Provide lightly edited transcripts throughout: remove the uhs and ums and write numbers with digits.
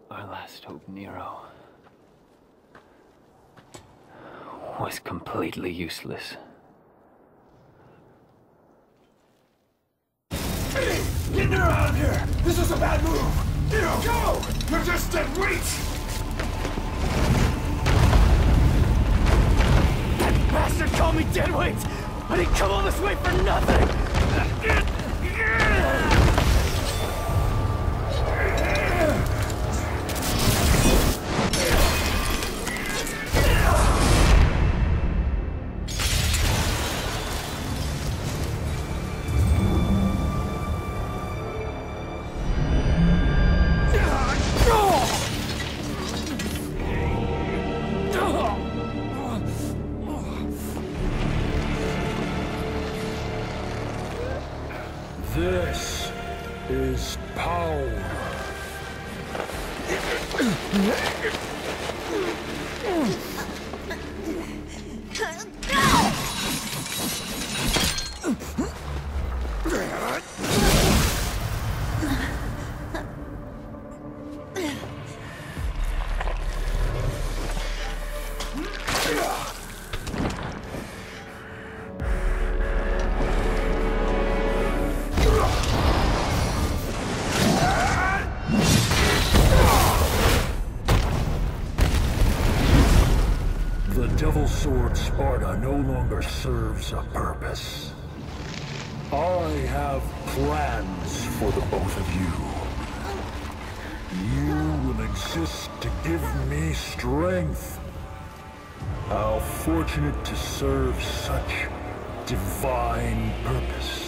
Our last hope, Nero, was completely useless. Hey! Get Nero out of here! This is a bad move! Nero, go! You're just dead weight! That bastard called me deadweight! I didn't come all this way for nothing! This is power. The Devil Sword Sparta no longer serves a purpose. I have plans for the both of you. You will exist to give me strength. How fortunate to serve such divine purpose.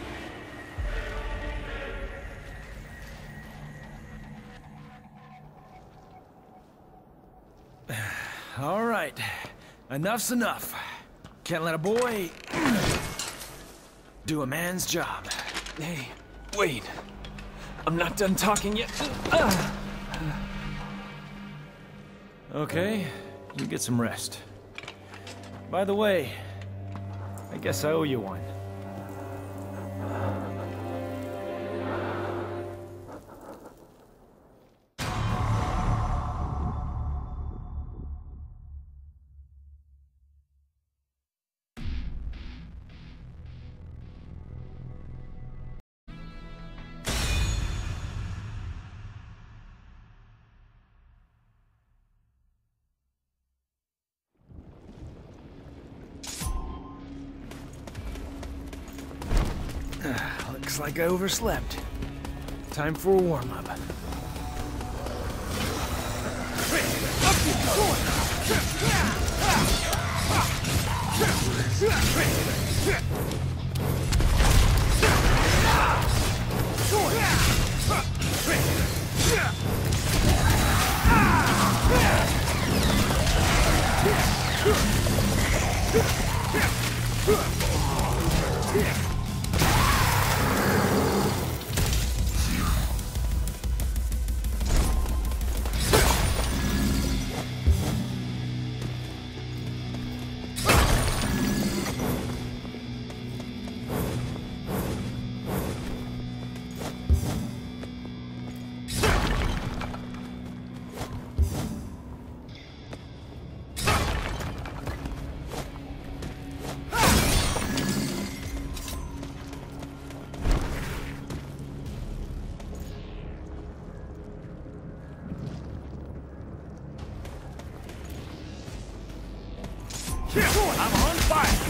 All right, enough's enough. Can't let a boy do a man's job. Hey, wait. I'm not done talking yet. Okay, you get some rest. By the way, I guess I owe you one. Looks like I overslept. Time for a warm-up. I'm on fire!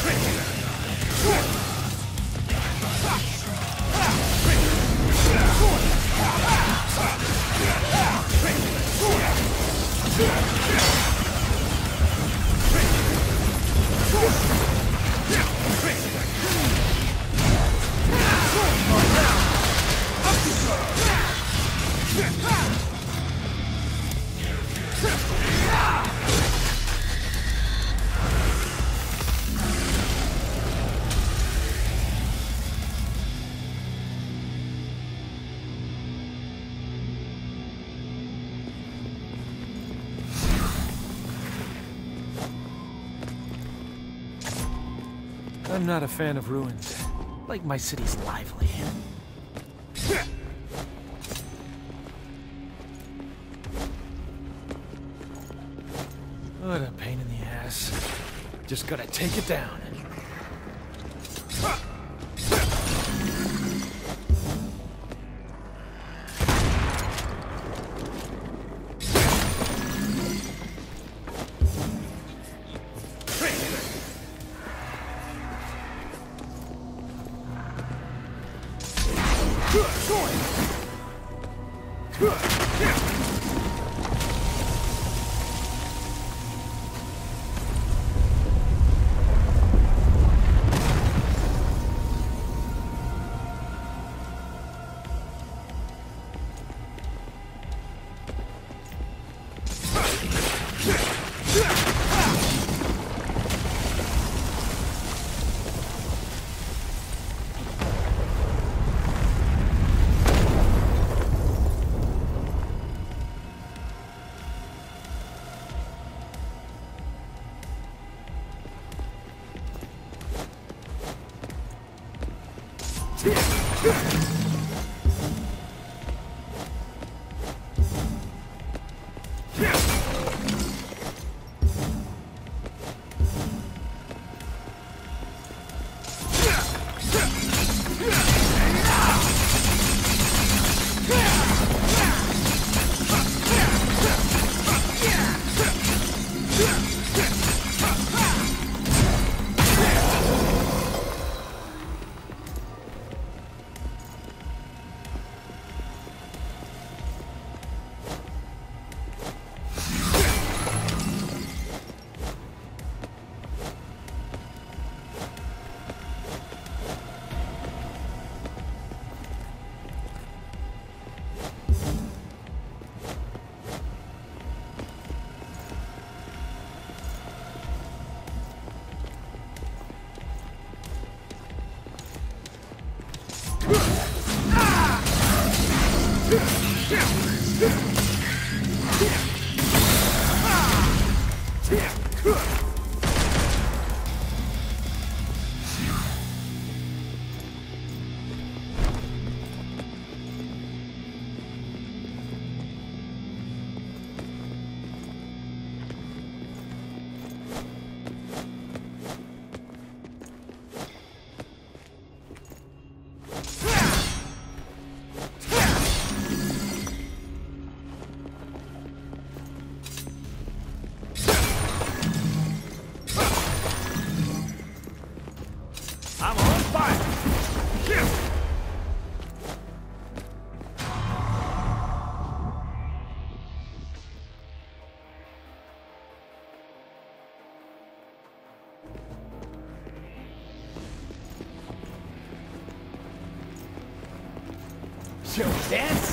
I'm not a fan of ruins. Like my city's lively. What a pain in the ass. Just gotta take it down. Yo, dance?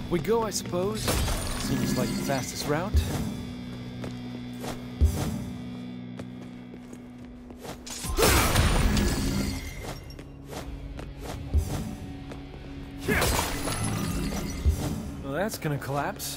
We go, I suppose. Seems like the fastest route. Well, that's gonna collapse.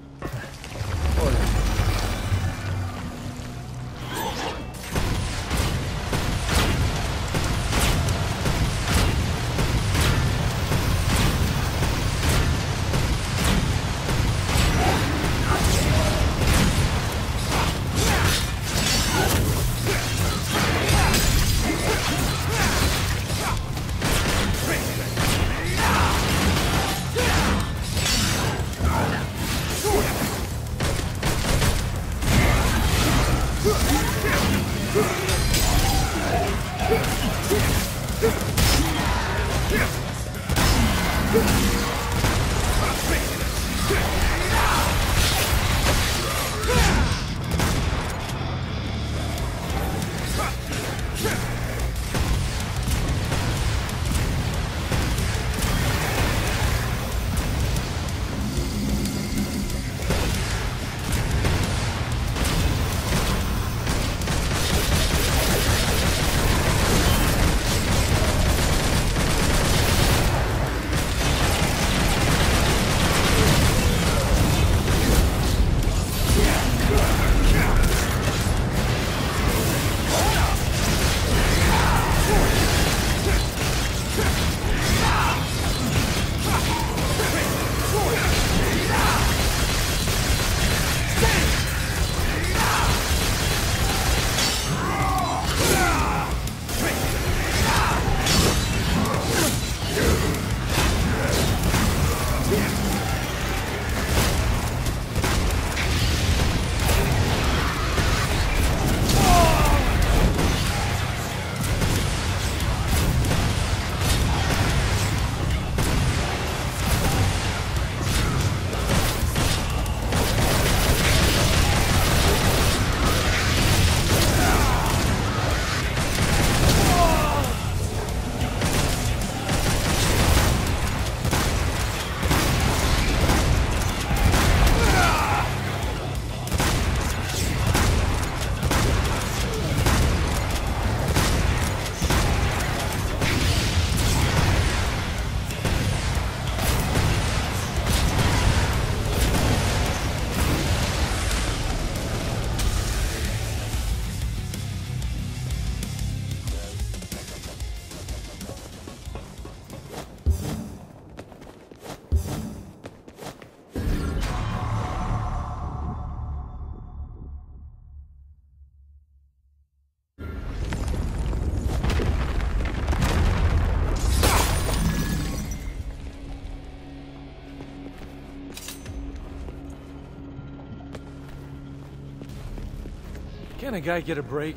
Can a guy get a break?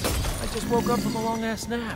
I just woke up from a long-ass nap.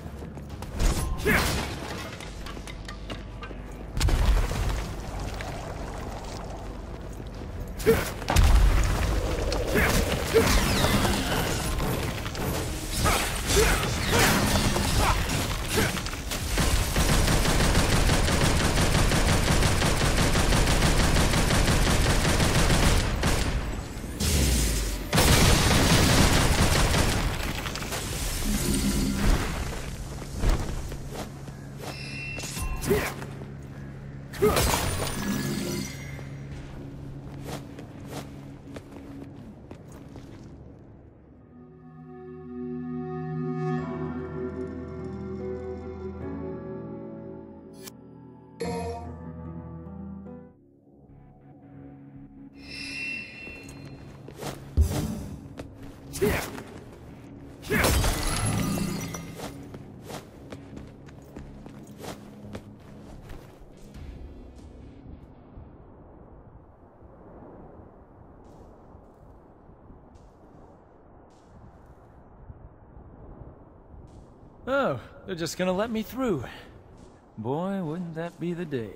Oh, they're just gonna let me through. Boy, wouldn't that be the day.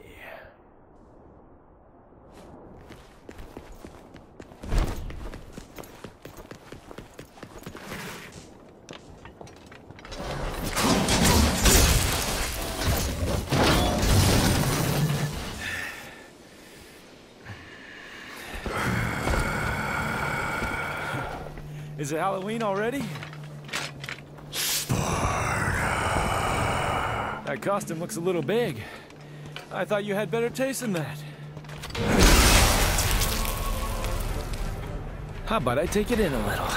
Is it Halloween already? That costume looks a little big. I thought you had better taste than that. How about I take it in a little?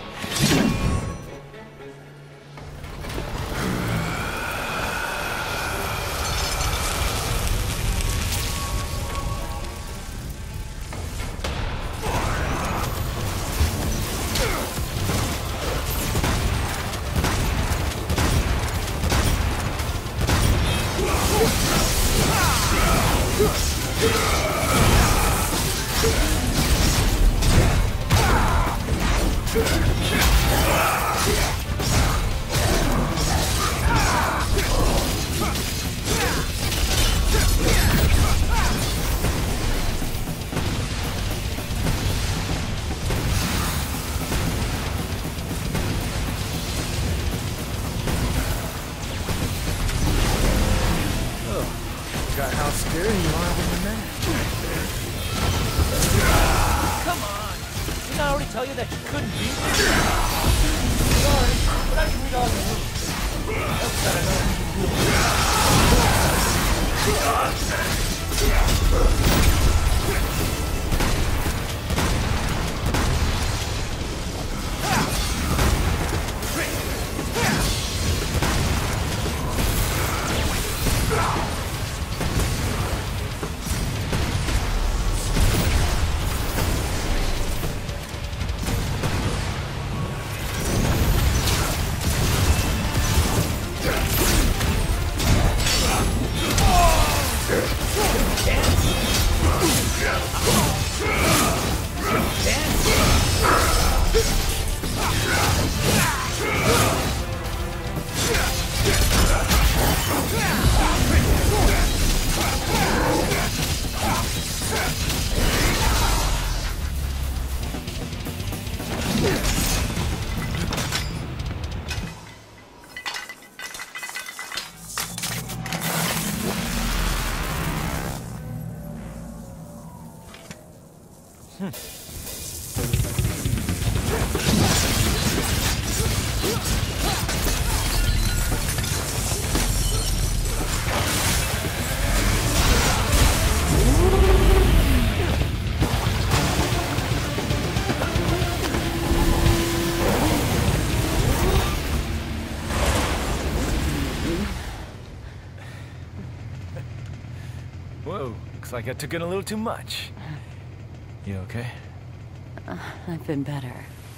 How scary you are when you're mad. Come on! Didn't I already tell you that you couldn't beat me? Sorry, but I can read all the moves. That's better than Whoa, looks like I took in a little too much. You okay? I've been better.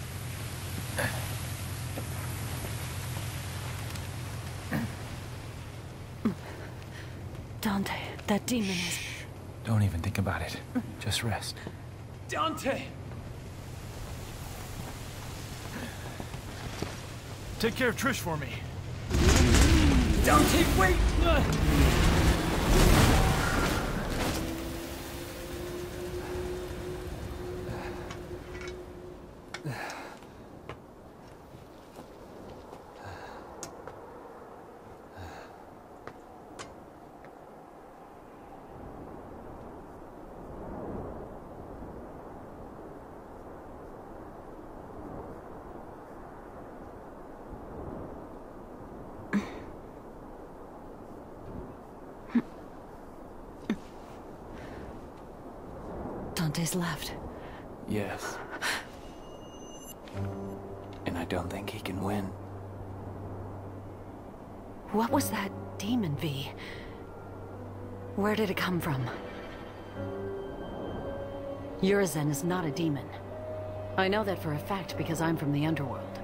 Dante, that demon is... Don't even think about it. Just rest. Dante! Take care of Trish for me. Dante, wait! Dante's left. Yes. And I don't think he can win. What was that demon, V? Where did it come from? Urizen is not a demon. I know that for a fact because I'm from the underworld.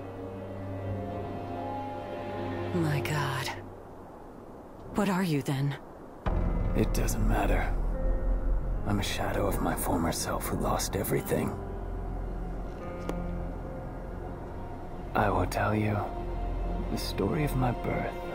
My God. What are you then? It doesn't matter. I'm a shadow of my former self who lost everything. I will tell you the story of my birth.